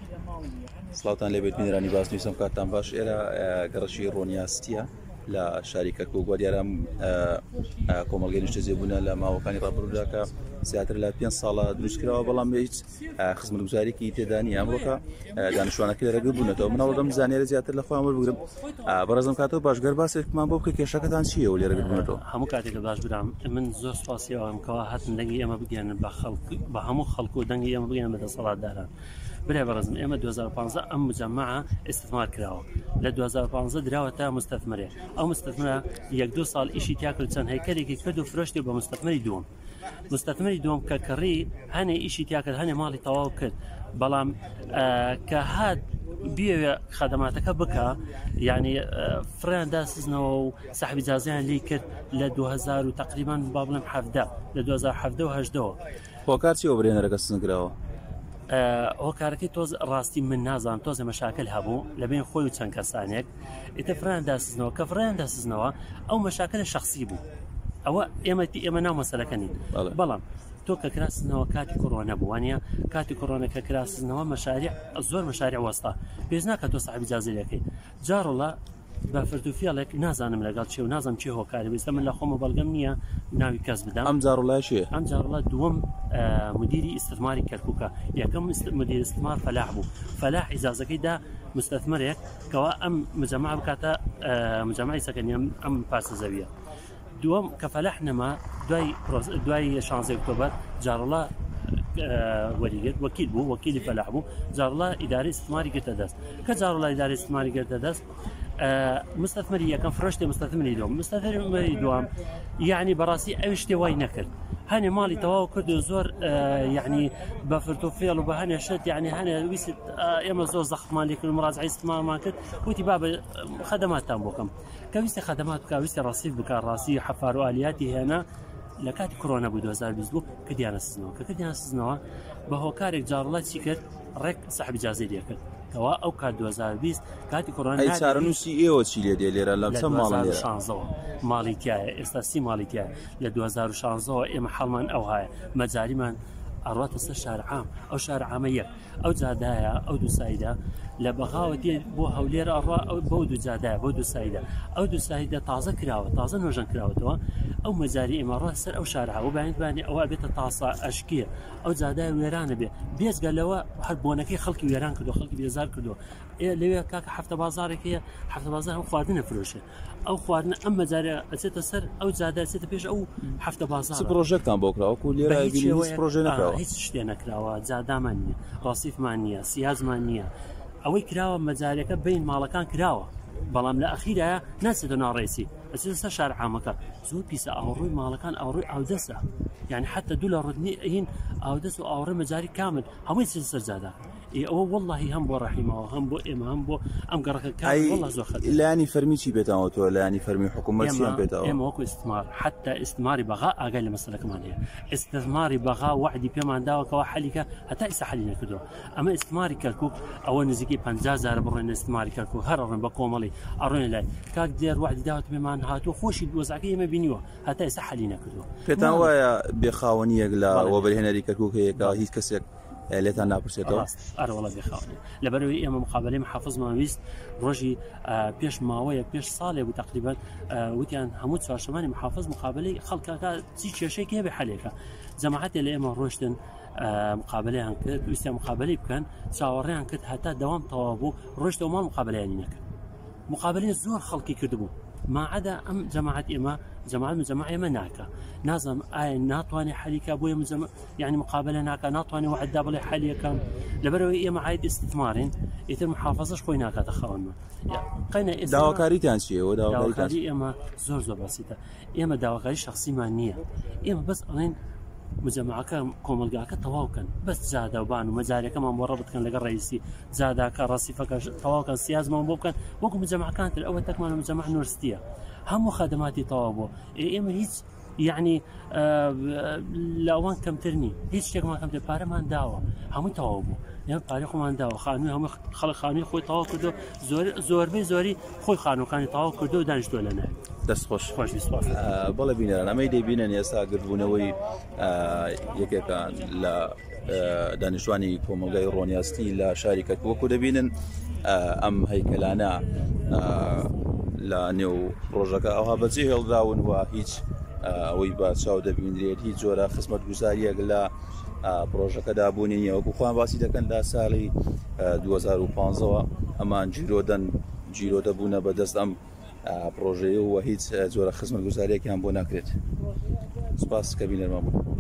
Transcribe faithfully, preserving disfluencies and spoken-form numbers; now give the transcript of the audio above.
سڵاوتان لێبێت بینێرانی باس نووسم کاتان باش ئێرە گەڕەشی ڕۆنیاستیە لە شاری کەرکووک بۆ دیارە کۆمەڵگەی نیشتە جێبوونە لە ماوەکانی ڕابردوودا کە زیاتر لە پێنج ساڵە دروستکراوە بەڵام هیچ خزمەتگوزاریی تێدا نیە ئەمڕۆکە دانیشتوانەکە لێرەگەر بوونەتەوە منەوە دەم زانێرە زیاتر لە خۆیان وەربگرم بەڕێزم کاتەوە باشگەر باسێکمان بۆ بکە کێشەکەتان چییە و لێرەگەر بوونەتەوە هەموو کاتێکە باش برام من زۆر سوپاسیەوەم کەوا هاتن دەنگی ئێمە بگەێنن بە خەڵک بە هەموو خەڵک و دەنگی ئێمە بگەێنن بەدەسەڵاتداران برای بەڕێزم ئێمە دوو هەزار و پانزە ئەم مجەمەعە ئیستثمار کراوە لە دوو هەزار و پانزە دراوە تا مستەثمرێ ئەو مستەثمرە یەک دو ساڵ ئیشی تیا کرد چەند هەیکەلێکی کرد و فرۆشتی بە مستەثمری دووەم مستەثمری دووەم کە کڕی هەنێ ئیشی تیا کرد هەنێ ماڵی تەواو کرد بەڵام کە هات بێوێ خەدەماتەکە بکە یعنی فریان داسزنەوە و سەحبی جازیان لێ کرد لە دوو هەزار و تقریبان با بڵێم حەڤدە لە دوو هەزار و حەڤدە و هەژدەوە هۆکار چیەوە برێنەرەکە سزنکراوە هۆکارەکەی تۆز ڕاستی من نازانم تۆزە مەشاکل هەبوو لەبێن خۆی و چەند کەسانێک ئیتە فریان داسزنەوە کە فریان داسزنەوە ئەو مەشاکلە شخصی بوو ئەوە ئێمەتی ئێمە ناو مەسەلەکە نین بەڵام تۆ کە کراسنەوە کاتی کۆڕۆنە بووانە کاتی کۆڕۆنە کە کراسنەوە مەشاریع زۆر مەشاریع وەستا پێش ناکە تۆ سەحبی جازیەکەی جاڕۆڵە بە فردوفیاڵێک نازانم لەگەڵ چێ و نازانم چی هۆکاری ویستە من لە خۆمە بەڵگەم نییە ناوی کەس بدەم ئەم جاڕۆڵایشێ ئەم جاڕۆڵە دووەم مدیری ئیستثماری کەرکووکە یەکەم مدیر ئیستثمار فەلاح بوو فەلاح ئیجازەکەی دا مستەثمرێک کەوا ئەم مجەمەع بکاتە مجەمەعی سەکەنی ئەم پاسە زەویە دووەم کە فەلاح نەما دوای دوای شانزەی ئۆکتۆبەر جاڕۆڵە وەریگرت وەکیل بوو وەکیلی فەلاح بوو جاڕۆڵە ئیداری ئیستثماری گرتە دەست کە جاڕۆڵە ئیداری ئیستثماری گرتە دەست مستەثمری یەکەم فرۆشتی مستەثمری دووەم مستەثمری دووەم یعنی بەڕاستی ئەو شتێ وای نەکرد هەنێ ماڵی تەواو کرد و زۆر یعنی بە فرتۆفێڵ و بە هەنێ شت یعنی هەنێ ویست ئێمە زۆر زەخمان لێ کرد مڕاجعی ئیستثمارمان کرد وتی با بە خەدەماتتان بۆکەم کە ویستی خەدەمات بکە ویستی ڕاستیف بکە ڕاستی حەفار و ئالیاتی هێنا لە کاتی کۆڕۆنە بوو دوو هەزار و بیست بوو کە دیانە سزنەوە کە کە دیانە سزنەوە بە هۆکارێک جاڕۆڵات چی کرد ڕێک سەحبی جازی لێ کرد کەوا ئەو کات دوو هەزار و بیست کاتی کۆڕۆنا ئەی چارەنووسی ئێوە چی لێ دێ لێرە لە چەند ماڵ شانزەوە ماڵی تایە ئێستا سی ماڵی تایە لە دوو هەزار و شانزەوە ئێمە حەڵمان ئەو هایە مەجاریمان ئەڕاتە سەر شارە عام ئەو شارە عامە یەک ئەو جادایە ئەو دوو سایدە لە بەغاوەتی بۆ هەولێرە ئەڕوا بۆ دوو جادایە بۆ دوو سایدە ئەو دوو سایدە تازە کراوە تازە نۆژەن کراوەتەوە ئەو مەجاری ئێمە ڕات سەر ئەو شارە هەوە بەیانبانی ئەوە بێتە تاسا ئەشکیە ئەو جادای وێرانە بێ بێزگە لەوە هەر بۆنەکەی خەڵکی وێران کردو خەڵکی بێزار کردو لەوێ کاکە هەفتە بازارێک هەیە هەفتە بازار ئەو خواردنە فرۆشێ ئەو خواردنە ئەم مەجارە ئەچێتە سەر ئەو جادە ئەچێتە پێش ئەو هەفتە بازار پرۆژێکتان بۆ کراوە و لێرە هیچ پرۆژێ نەکراوە هیچ شتێ نەکراوە جادامان نییە ڕاستیفمان نییە سیازمان نییە ئەوەی کراوە مەجارەکە بین ماڵەکان کراوە بەڵام لە ئەخیرایە ناچێتە ناڕێسی ئەچێتە سەر شار عامەکە زۆر پیسە ئاوڕووی ماڵەکان ئاوڕووی ئاودەسە یعنی حتى دوو لە ڕودنی هین ئاودەس و ئاوڕێ مەجاری کامل هەمووی چێتە سەر جادا ئەوە وەڵڵاهی هەم بۆ ڕەحیمەوە هەم بۆ ئێمە هەم بۆ ئەم گەڕەکە وەڵڵا زۆر خەتەر لایانی فەرمی چی بێتەوە تۆ لایانی فەرمی حکوومەت چیان بێتەوە ئێمە وەکو ئیستثمار حتى ئیستثماری بەغا ئاگای لە مەسەلەکەمان هەیە ئیستثماری بەغا وعدی پێمان داوەکەوە حەلیکە هەتا ئێستا حەلی نەکردووە ئەمە ئیستثماری کەرکووک ئەوە نزیکی پەنجا جار بڕۆین ئیستثماری کەرکووک هەر ئەڕۆین بە کۆمەڵی ئەڕۆین لای کاک دێر وعدی داوەت پێمان هاتووە خۆشی دۆزەکەی ئێمە بینیوە هەتا ئێستا حەلی نەکردووە پێتان وایە بێخاوەنیەک لە وەبەرهێنەری کەرکووک هەیە هیچ کەسێک لێتان ناپرسێتەوە ئەرەوەڵە بێخاوێ لەبەرەوەی ئێمە مقابلەی محافظمان ویست ڕۆژی پێش ماوەیە پێش ساڵێ بوو تقریبان وتیان هەموو چوارشەمانی محافظ مقابلەی خەڵکەکە چی کێشەیەکی هەبێ حەلێکە جەماعەتێ لە ئێمە ڕۆشتن مقابلەیان کرد ویستیان مقابلەی بکەن چاوەڕێیان کرد هەتا دەوام تەواو بوو ڕۆژتەوە ماڵ مقابلەیانی نەکرد مقابلەی زۆر خەڵکی کردبوو ماعەدا ئەم جەماعەت ئێمە جەماعەت جەماعە ئێمە ناکە نازانم ئایا ناتوانێت حەلیکە بۆ ئێمە یعنی مقابلە ناکە ناتوانێت وعددا بڵێ حەلیەکەم لەبەرەوەی ئێمە عاید ئیستثمارین ئیتر محافظەش خۆی ناکاتە خاوەنمە داواکاریتان چیەوە داواکاری ئێمە زۆر زۆر بەسیتە ئێمە داواکاری شخصیمان نییە ئێمە بەس ئەڵێن مجەمەعەکە کۆمەلگاکە تەواوکەن بەس جادەوبان و مەجارەکەمان بۆ ڕەبت بکەن لەگەڵ ڕئیسی جاداکە ڕاستیفەکە تەواوکەن سیازمان بۆ بکەن وەکو مجەمەعەکان تر ئەوە تەکمان مجەمەع یونیڤەرسیتیە هەموو خەدەماتی تەواو بووە ئێمە هیچ یعنی لاوان کەمترنی هیچ شتێکمان کەمتر پارەمان داوە هەمووی تەواو بوو یان پارەی خۆمان داوە خانووی هەموو خەڵک خانووی خۆی تەواو کردو زۆربەی زۆری خۆی خانووکانی تەواو کردو و دانیشتووە لەنایە دەست خۆش خۆش سپاس. بەڵێ بینەران ئەمەی دەبینن ئێستا گرتبوونەوەی یەکێکان لە دانیشتوانی کۆمەلگای ڕۆنیاستی لە شاری کەرکووک و دەبینن ئەم هەیکەلانە لە نێو ڕۆژەکە ئەوها بەجێ هێڵدراون و هیچ ئەوەی بە چاو دەبیندرێت هیچ جۆرە خزمەت گوزاریەک لە پرۆژەکەدا بوونی نیە وەکو خۆیان باسی دەکەن لە ساڵی دوو هەزار و پانزەوە ئەمان جیرۆدەن جیرۆ دەبوونە بەدەست ئەم پرۆژەیە و هیچ جۆرە خزمەت گوزاریەکیان بۆ ناکرێت. سپاس کە بینەرمان بوو.